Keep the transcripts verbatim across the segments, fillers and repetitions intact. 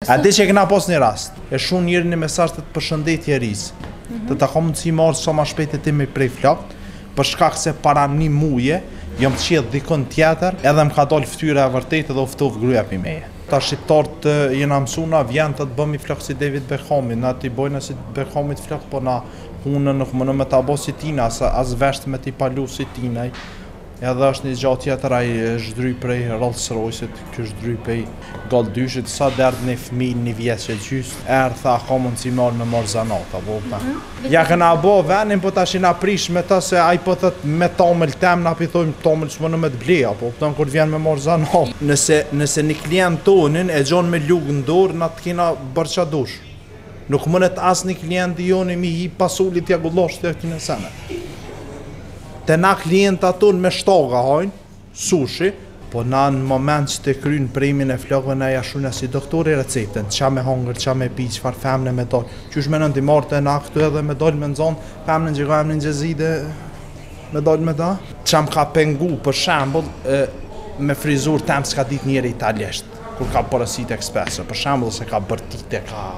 A di që e këna pos një rast, e shumë njëri një mesazh të të përshëndetje rizë, të ta ka mundësi marrë sa ma shpejt e ti me prej flakt, për shkak se para një muje, jam të qedh dikon tjetër, edhe më ka dalë fytyra e vërtetë dhe u ftov gruaja pi meje. Ta shqiptarët jena mësuna vjen të të bëmi flak si David Beckhami, na ti bojna si Beckhamit flak, po na hunë nuk më në me ta bo si tina, as, as vesht me ti palu si tinaj. Edhe është një gjatë tjetër, ai zhdryj prej Rolls Royce-it, ky zhdryj prej Galldyshit, sa derdh një fëmijë një vjeç e gjys, erë tha ka mundësi marrë me marrë zanata, po ta. Ja këna bo venin, po tash na prish me ta se ai po thot me tomël tem, na pi thojmë tomël ç'më në me të bleja, po kupton kur vjen me marrë zanat. Nëse nëse një klient tonin e gjon me lugë në dorë, na të kena bërë qa dush. Nuk mënet as një klient joni mi hi pasulit t'ja gullosh të këtine sene. Te na klienta ton me shtoga hajnë, sushi, po na në moment që të krynë primin e flokëve na jashuna si doktori recepten, qa me hongër, qa me pi, qfar femne me dollë. Qysh me nëndi martë e na këtu edhe me dollë me nëzonë, femne në gjegojmë një gjezide me dollë me da. Qa më ka pengu për shambull, me frizur tem s'ka dit njeri italjesht, kur ka përësit ekspreso, për shambull se ka bërtite, ka...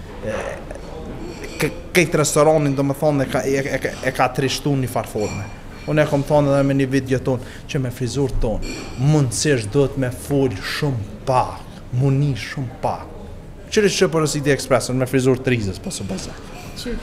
Këtë restoranin do më thonë e ka, e, e, e ka trishtu një farforme. Unë e kom thonë edhe me një video tonë, që me frizur tonë, mundësisht do të me full shumë pak, muni shumë pak. Qërë që përësit i ekspresën me frizur të rizës, po së bëzak. Qysh?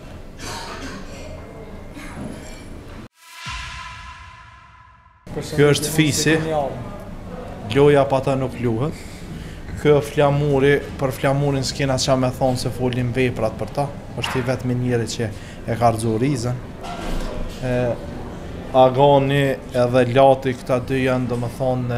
Kjo është fisi, loja pa ta nuk luhet. Kjo flamuri, për flamurin s'kena qa me thonë se folin veprat për ta, është i vetëmi njeri që e ka rëzu rizën. E, agani edhe lati këta dy janë do më thonë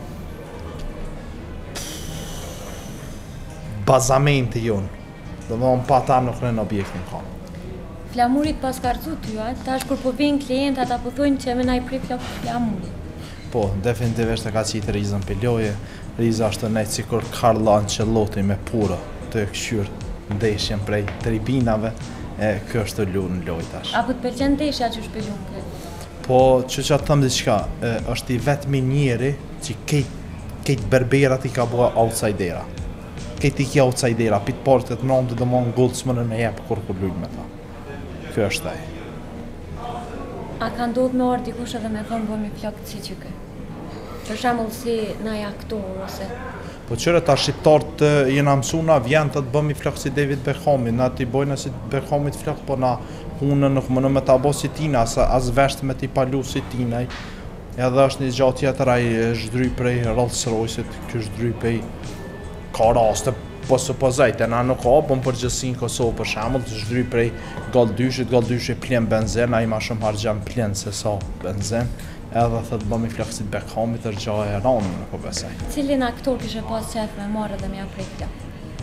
bazamenti jonë, do më thonë pa ta nuk në në objektin ka. Flamurit pas ka rëzu tyja, tash kur po vinë klientat apo thujnë që me na i prej flak flamurit. Po, definitivisht e ka qitë rizën për loje. Riza është të nejtë si kur Carlo Ancelotti me pura të këshyrë ndeshjen prej tribinave, e kjo është të lunë në lojtash. Apo të përqen ndeshja që është për lunë? Po, që që atë thëmë diqka, është i vetëmi njeri që kejtë berberat i ka bua outsidera. Kejtë i ki outsidera, pitë partë të nëmë të dëmonë gullë së mënë me jepë kur kur lujnë me ta. Kjo është taj. A ka ndodhë me orë dikush edhe me thonë bëmi flakë si që kë? Për shambull si na i aktor ose... Po qëre ta shqiptarët jena mësuna vjen të të bëmi flak si David Beckhami, na ti bojna si Beckhamit flak, po na hunë nuk më në me ta bo si tina, as, as vesht me ti palu si tinaj. Edhe është një gjatë tjetër, ai zhdryj prej Rolls Royce-it, kjo zhdryj prej ka raste, po së pozajt, e na nuk ka, po më përgjësin Kosovë për shambull, të zhdryj prej Galldyshit, Galldyshit plen benzen, ai ma shumë hargjan plen se sa benzen. Edhe thëtë bëmi flakësit Beckhamit të rgja e ranë në po besaj. Cilin aktor kishe pas qef me marrë dhe me ja prej flak?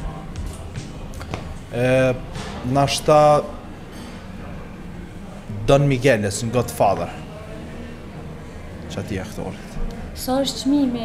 Nashta Don Migueles në Godfather, që ati aktorit. Sa është qmimi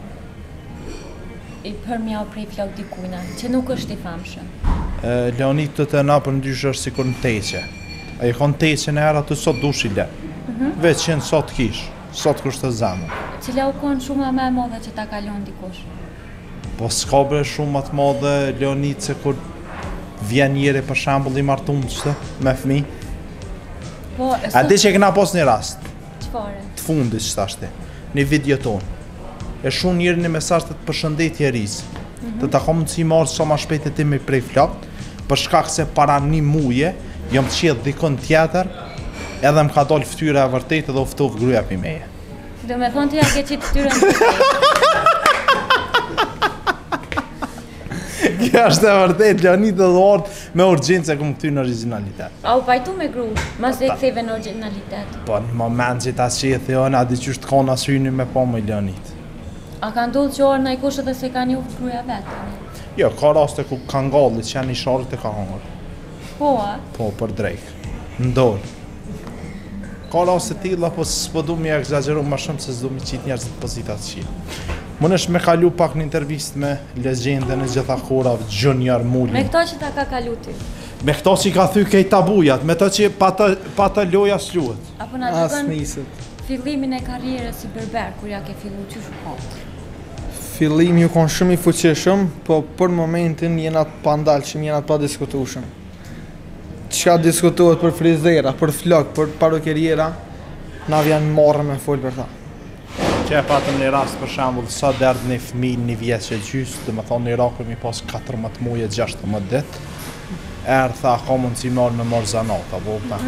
i për me ja prej flak dikujna, që nuk është i famshëm? Leonid të të na për ndyshë është si kur në teqe. A i konë teqe në era të sot dush i le. Veç qenë sot kish, sot kështë të zemë. Cila u konë shumë me modhe që ta kalon dikush? Po s'ka bre shumë atë modhe, Leonid, se kur vjen njeri për shambull i martunë qëtë, me fmi. Po, e A di që e këna pos një rast, qëfare? të fundit që tashti, një video tonë. E shumë njeri një mesazh të të përshëndetje rizë, të ta ka mundësi marrë sa ma shpejt e ti me prej flakt, për shkak se para një muje, jam të qedh dikon tjetër, edhe më ka dalë fytyra e vërtetë dhe u ftov gruaja pi meje. Do me thonë të ja ke qitë ftyrën të vërtetë. Kjo është e vërtetë, Leonid dhe orët me urgjencë e këmë këty në originalitet. A u pajtu me gru, mas e ktheve në originalitet? Po në moment që ta që i thejone, a di që është kona syni me po me Leonid. A ka ndodhë që orë në i kushë dhe se ka një uftë gruja vetë? Jo, ka raste ku kanë gallit që janë i sharit e ka hangër. Po, a? Po, për drejkë, ndorë. Ka raste tilla, po s'po du mi egzageru ma shumë se s'du mi qitë njerëzit pozitat qitë. Më nësht me kalu pak një intervist me legjendën e gjitha kurave, Junior Mullin. Me këta që ta ka kalu ty? Me këta që ka thy kej tabujat, me ta që pa ta, pa ta loja s'luhet. Apo na dikon fillimin e karrierës si berber, kur ja ke fillu që shukat? Fillimi ju konë shumë i fuqishëm, po për momentin jena të pandalshëm, jena të pa diskutueshëm. Çka diskutohet për frizera, për flok, për parukeriera, na vjen marrë me fol për ta. Që e patëm një rast për shembull, sa derdh një fëmijë një vjeç e gjys, do të thonë në Irak kemi pas katërmbëdhjetë muaj e gjashtëmbëdhjetë ditë. Erë tha ka mundësi marrë me marrë zanat, apo ta.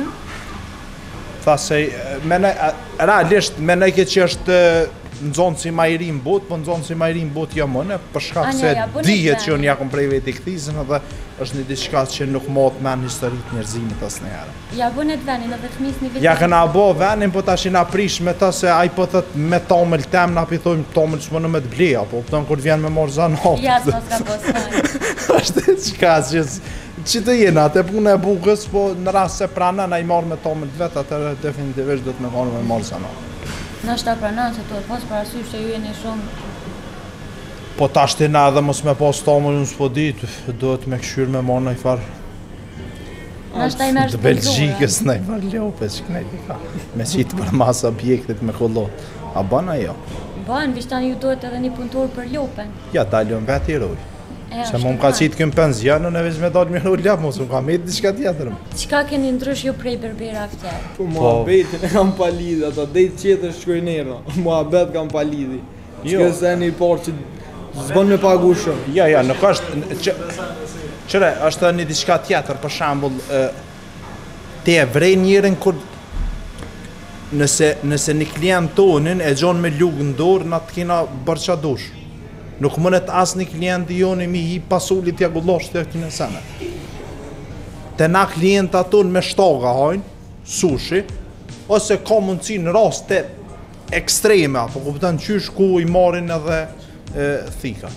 Tha se mendoj realisht mendoj që është nxonë si majrim bot, po nxonë si majrim bot jo mëne, për shkak se dihet që unë ja kom prej veti këthizën edhe është një diçka që nuk mot men historitë njerëzimit asnjëherë. Ja bën et venin edhe fëmijës një vit. Ja kena bo venin, po tash na prish me ta se ai po thot me tomël tem na pi thojmë tomël ç'më me të bleja, po kupton kur vjen me marr zanat. Ja s'ka ka bosaj. Është diçka që që të jena, atë punë e bukës, po në rast se pranon ai marr me tomël vet, atëherë definitivisht do të më marr me marr zanat. Na shta pranon se to pas parasysh që ju jeni shumë. Po tash ti na edhe mos me pas tomën unë s'po dit, duhet me këshyr me marrë nëjë farë. Na shta i merë të Belgjikës nëjë farë lope që kënejti ka. Me qitë për mas objektit me kollot. A bana jo? Ban, vishtan ju duhet edhe një punëtor për lopen. Ja, daljon vet i roj. Se mu më ka qitë këm penzion, unë e veç me dalë me roj ljap, mos më ka me diçka tjetër. Qka keni ndrysh ju prej berbera aftjer? Po muhabetin e kam pa lidhi, ata dejt qetër shkojnera, muhabet kam pa lidhi. Shke se një parë që zbën me pagu shumë. Ja, ja, nuk është, qëre, është një diçka tjetër, për shambull, te e vrej njërin kur, nëse, nëse një klient tonin e gjon me lugë në dorë, na të kina bërë qa dush. Nuk mënet asë një klient i joni mi hi pasullit t'ja gullosh të këtine sene. Te na klient aton me shtoga hajnë, sushi, ose ka mundësi në raste ekstreme, apo kupton qysh ku i marrin edhe e, thika.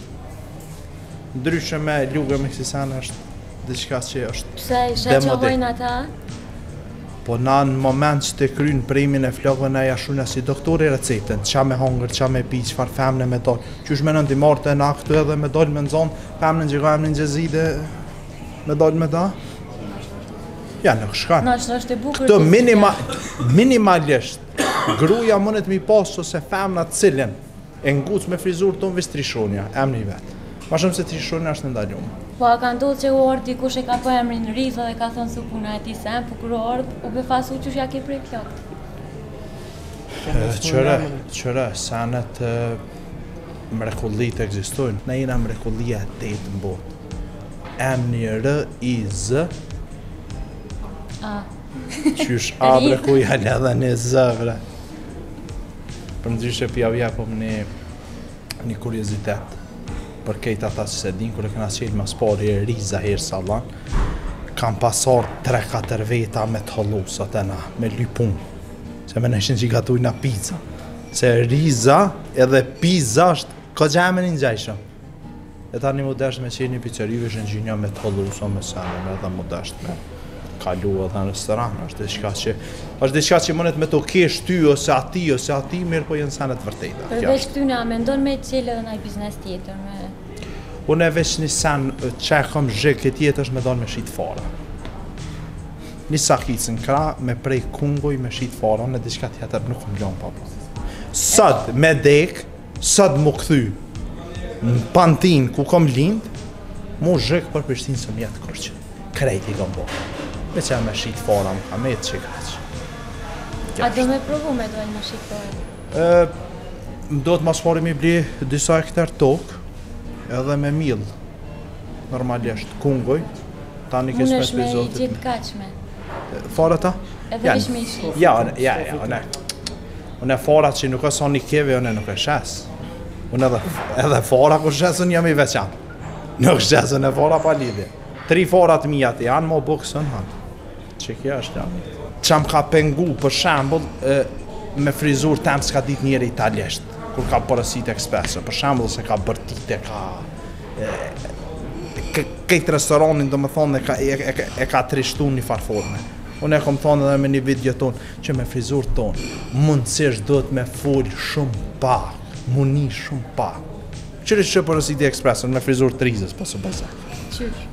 Ndryshe me lugë me kësi sene është diçka që është Pse i shet që hojnë ata? Po na në moment që të krynë primin e flokëve na jashuna si doktori receptën, qa me hongër, qa me pi, qfar femne me dollë. Qysh me nëndi martë e na këtu edhe me dollë me nëzonë, femne që ka emnin gjezide me dollë me da? Ja, nuk shkanë. Na që është e bukur Këto minima, minimalisht, gruja mënet mi pasë ose femna cilin e nguc me frizur tonë vis trishonja, emni vetë. Ma shumë se trishonja është në ndalumë. Po a ka ndodhë që u orë dikush e ka po emrin Riza dhe ka thonë su puna e ti sen, po kërë orë u befasu që ja ke prej flokët. Qëre, qëre, sanet mrekullit egzistojnë. Ne jena mrekullia e tetë në botë. Emni R I Z A. Qysh A brekuja le dhe një Z, bre. Për ndryshe pja vja po më një, një kuriozitet. Për kejt ata që se din, kër e këna qelë mas pari e Riza herë salan, kam pasar tre katër veta me të hallusat e na, me lypun. Se me nëshin që i gatujna pizza. Se Riza edhe pizza është ka gjemen i njajshëm. E ta një modesht me qenë një pizzerive shë në gjinja me të hallusat, me sene, me edhe modesht me kalu edhe në restoran. është diçka që është diçka që mënet me të kesh ty ose ati ose ati, mirë po jenë senet vërtejta. Përveç këtyne, a mendon me qelë edhe naj biznes tjetër me... Unë e veç një sen që e kom zhek e tjetë është me dalë me shit fara. Një sakicë në kra me prej kungoj me shit fara, unë e diçka tjetër nuk më gjonë pa po. Sëd me dek, sëd më këthy në Pantin ku kom lind, mu zhek për Prishtinë së mjetë kërqë. Krejt i kom bo. Me që me shit fara më ka me të që kreqë. A do me provu me dojnë me shit fara? Më do të mas pari mi bli disa hektar tokë, edhe me mill, normalisht, kungoj, tani ke specializotit. specializotit. Unë është me i gjithë kachme. Fara ta? Edhe vish me i shit. Ja, ja, ja, une. Une farat që nuk e son një keve, une nuk e shes. Une edhe, edhe fara ku shes, unë jam i veçan. Nuk shes, une fara pa lidhje. Tri farat mija të janë, mo bukësën hanë. Që kja është janë. Qam ka pengu, për shambull, me frizur tem s'ka dit njëri italjesht. Kur ka porosit ekspreso, për shembull se ka bërtite, ka këtë restoranin do më thonë e ka, e, e, e ka trishtu një farforme. Unë e kom thonë edhe me një video tonë, që me frizur tonë, mundësisht do të me folë shumë pak, muni shumë pak. Qërë që porosit ekspreso, me frizur trizës, po së bëzak. Qysh?